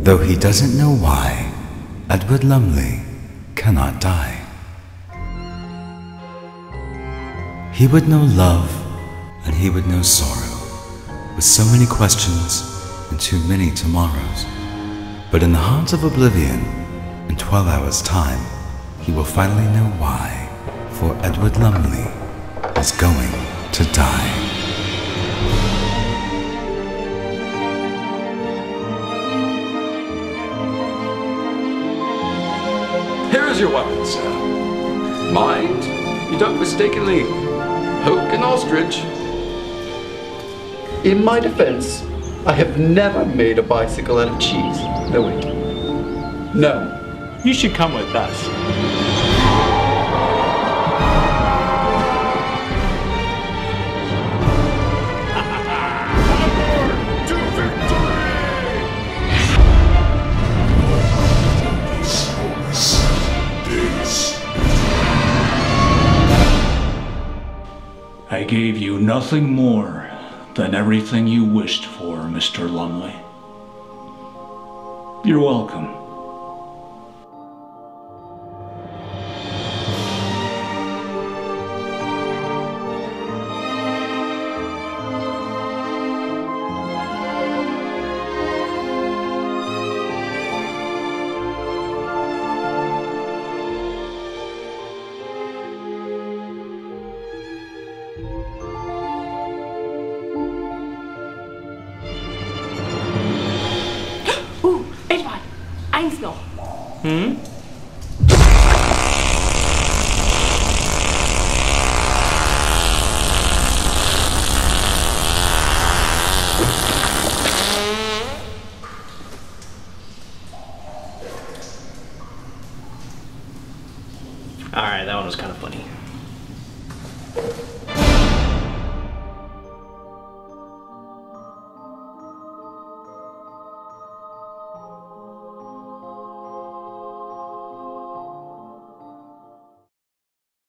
Though he doesn't know why, Edward Lumley cannot die. He would know love and he would know sorrow, with so many questions and too many tomorrows. But in the heart of oblivion, in 12 hours' time, he will finally know why, for Edward Lumley is going to die. Here is your weapon, sir. Mind, you don't mistakenly poke an ostrich. In my defense, I have never made a bicycle out of cheese. No, wait. No. You should come with us. I gave you nothing more than everything you wished for, Mr. Lumley. You're welcome. Eins noch. Alright, that one was kind of funny.